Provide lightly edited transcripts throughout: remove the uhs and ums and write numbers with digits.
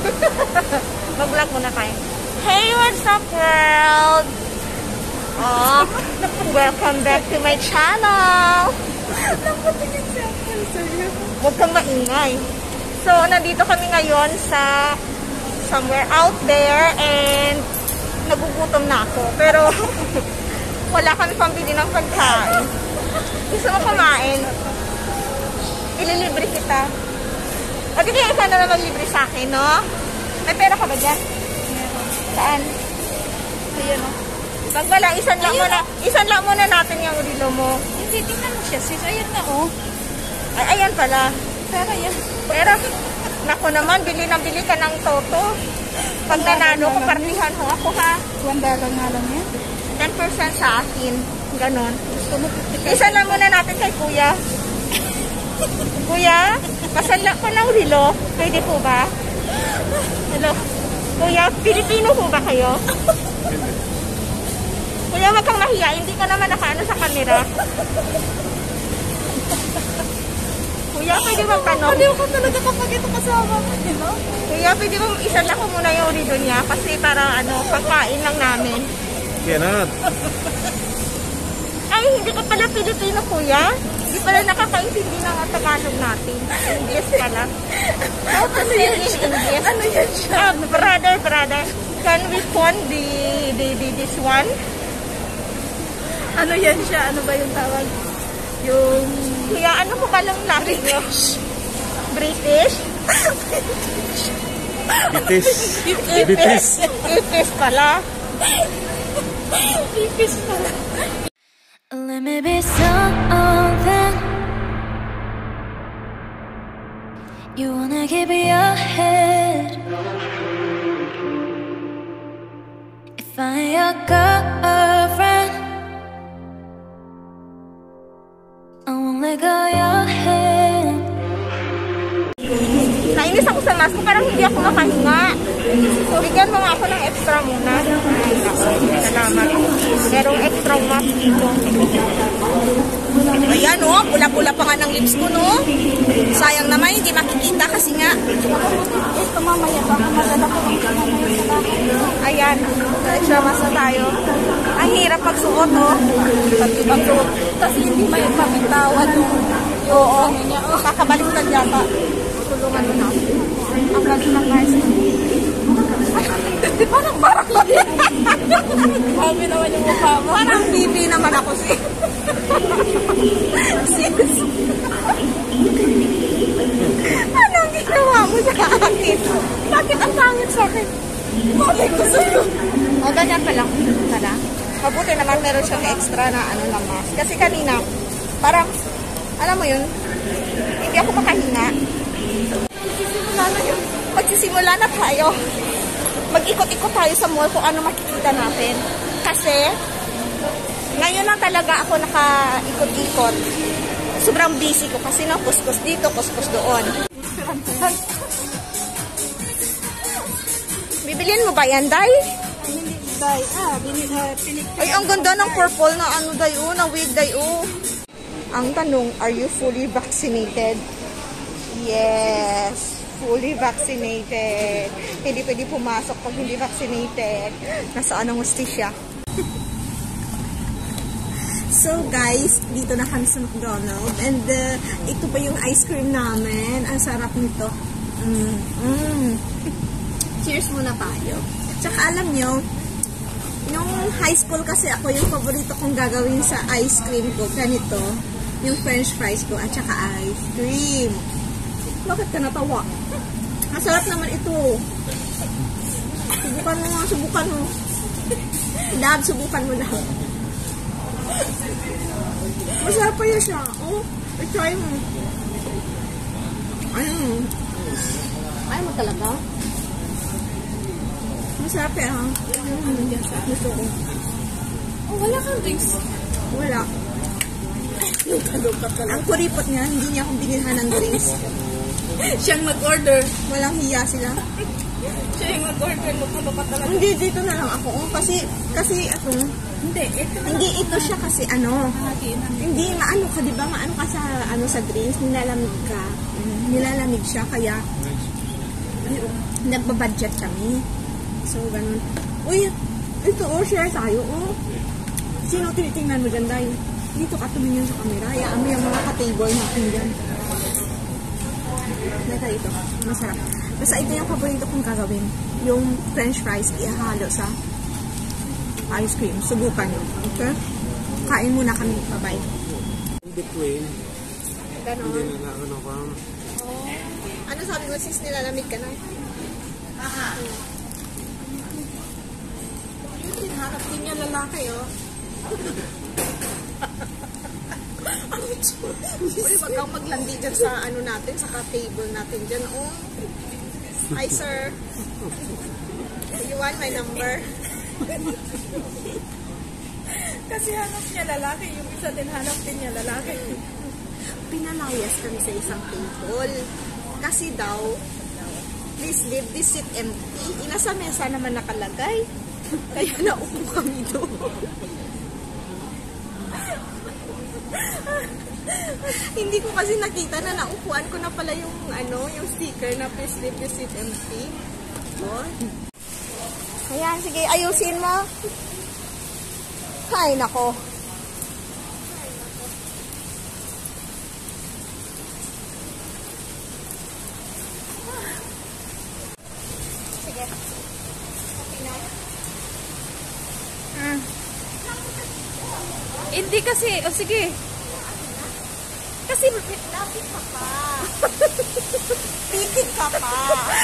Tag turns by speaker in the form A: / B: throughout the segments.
A: Mag-vlog muna kayo. Hey, what's up world? Oh, welcome back to my channel. Huwag kang maingay. So, nandito kami ngayon sa somewhere out there and nagugutom na ako. Pero, wala kami pambili ng pagkain. Gusto mo kumain? Ililibre kita. O, di kaya ikaw na naman libre sa akin, no? May pera ka ba dyan? Saan? Ayun, no? Pag wala, isan lang muna natin yung rilo mo.
B: Hindi, tingnan mo siya, sis. Ayan na, oh.
A: Ay, ayan pala.
B: Pero yan.
A: Pero, naku naman, bili ka ng toto. Pag nanalo ko, partihan ho ako, ha?
B: $1 nga lang yan.
A: 10% sa akin. Ganon. Isan lang muna natin kay kuya. Kuya, pasanla ko ng rilo. Pwede po ba? Hello. Kuya, Pilipino po ba kayo? Kuya, wag kang mahiya. Hindi ka naman nakaano sa camera. Kuya, pwede bang tanong?
B: Hindi ko talaga kapag ito kasama mo, di ba?
A: Kuya, pwede bang isanla ko muna yung rilo niya? Kasi para pagkain lang namin.
C: Cannot.
A: Ay, hindi ka pala Pilipino, kuya. Hindi pala nakakaintindi ng Tagalog natin. English pala. How to say in English?
B: Ano yan siya?
A: Brother. Can we phone this one?
B: Ano yan siya? Ano ba yung tawag? Yung...
A: Kuya, ano po palang laki nyo? British?
C: Bitis.
A: Ipis pala.
B: Ipis pala.
D: Let me be something you wanna keep your head. If I'm your girlfriend, I won't let go your hand.
A: Nainis ako sa mask ko, parang hindi ako makahinga. So, bigyan mo nga ako ng extra muna. Salamat. Merong extra mask dito.
B: Ayan, oh. Pula-pula pa nga ng lips ko, no? Sayang naman, hindi makikita kasi nga. Ito, mamaya. Baka madala ko lang mamaya.
A: Ayan. Extra mask na tayo.
B: Ang hirap pagsuot, oh. Pagsuot. Kasi hindi may pamintawan. Oo. Kakabaliktad yata.
A: Tulungan mo na ako.
B: Ang lagi ng guys. Parang barak lang. Sabi naman yung mukha mo. Parang bibi naman ako sis.
A: Anong ginawa mo sa akin? Bakit ang pangit sa akin?
B: Bakit ko sa'yo?
A: O, ganyan pa lang. Mabuti naman meron siyang extra na na mask. Kasi kanina, parang, alam mo yun, hindi ako makahinga. Magsisimula na tayo. Mag-ikot-ikot tayo sa mall kung ano makikita natin. Kasi, ngayon lang talaga ako naka-ikot-ikot. Sobrang busy ko kasi na kuskus dito, kuskus doon. Bibilin mo ba yan, Day?
B: Hindi, Day. Pinig.
A: Ay, ang ganda ng purple na Day, na wig, Day, Ang tanong, are you fully vaccinated? Yes. Fully vaccinated. Hindi pwede pumasok pag hindi vaccinated. Nasaan ang hustisya?
B: So guys, dito na kami sa McDonald's. And ito pa yung ice cream namin. Ang sarap nito. Cheers muna tayo. Tsaka alam nyo, nung high school kasi ako, yung paborito kong gagawin sa ice cream ko, ganito, yung french fries ko, at tsaka ice cream. Bakit ka natawa? Masarap naman ito. Subukan mo. Dab, subukan mo daw. Masarap pa yun siya. Oh, i-try mo. Ayaw mo talaga? Masarap eh, ha? Gusto ko. Oh, wala kang drinks. Wala. Ang kuripot niya, hindi niya akong binilhan ng drinks. Siyang mag-order. Walang hiya sila. Siya yung mag-order. Magkano talaga. Hindi, dito na lang ako. Kasi ako, hindi ito siya kasi hindi maano ka, di ba? Maano ka sa drinks, nilalamig ka. Nilalamig siya, kaya Nagbabudget kami. So, ganun. Uy, ito share tayo, Sino tinitingnan mo dyan, Day? Dito ka tumingin sa camera. Hayaan mo yung mga ka-table natin dyan. Naka ito. Masarap. Basta ito yung paborito kong gagawin. Yung french fries, ihalo sa ice cream. Subukan nyo. Okay? Kain muna kami. Bye-bye.
C: In between,
B: Ganon.
C: hindi na ano pa.
B: Ano sabi mo, sis, nilalamig ka na? Yun din, hanap din niya lalaki, Uy, wag kang maglandi dyan sa ano natin, sa table natin dyan, Hi, sir. You want my number?
A: Kasi hanap niya lalaki, yung isa din hanap din niya lalaki.
B: Pinalayas kami sa isang table. Kasi daw, please leave this seat empty. Nasa mesa naman nakalagay. Kaya naupo kami doon. Hindi ko kasi nakita na naupuan ko na pala yung yung sticker na please leave this seat empty. Ayan, sige, ayusin mo. Ay, nako. Sige.
A: Hindi kasi, sige.
B: Kasi lapit ka pa. Titig ka pa.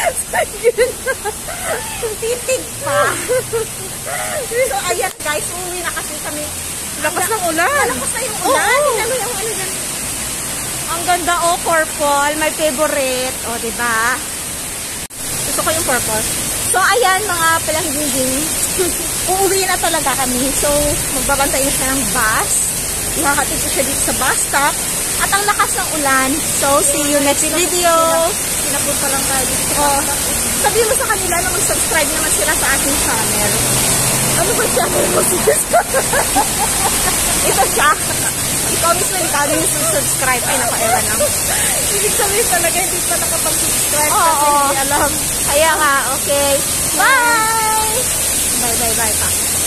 B: Titig pa. So, ayan guys, uuwi na kasi kami.
A: Lakas ng ulan.
B: Malakas na yung ulan. Tingnan mo yung dyan.
A: Ang ganda, purple. My favorite. Diba? Gusto ko yung purple.
B: So, ayan mga palanggiging. Uuwi na talaga kami. So, magbabantay na siya ng bus. Ihahatid ko siya dito sa bus stop. At ang lakas ng ulan. So, see you next video.
A: Pinapunta lang tayo dito.
B: Sabihin mo sa kanila na mag-subscribe naman sila sa aking channel. Ano ba channel mo, sis? Ito siya. Ikaw mismo, ikaw yung subscribe. Ay, naka-ewan lang.
A: Ibig sabihin talaga, hindi pa nakapag-subscribe
B: Oo.
A: kasi hindi alam.
B: Kaya nga, okay. Bye! Bye pa.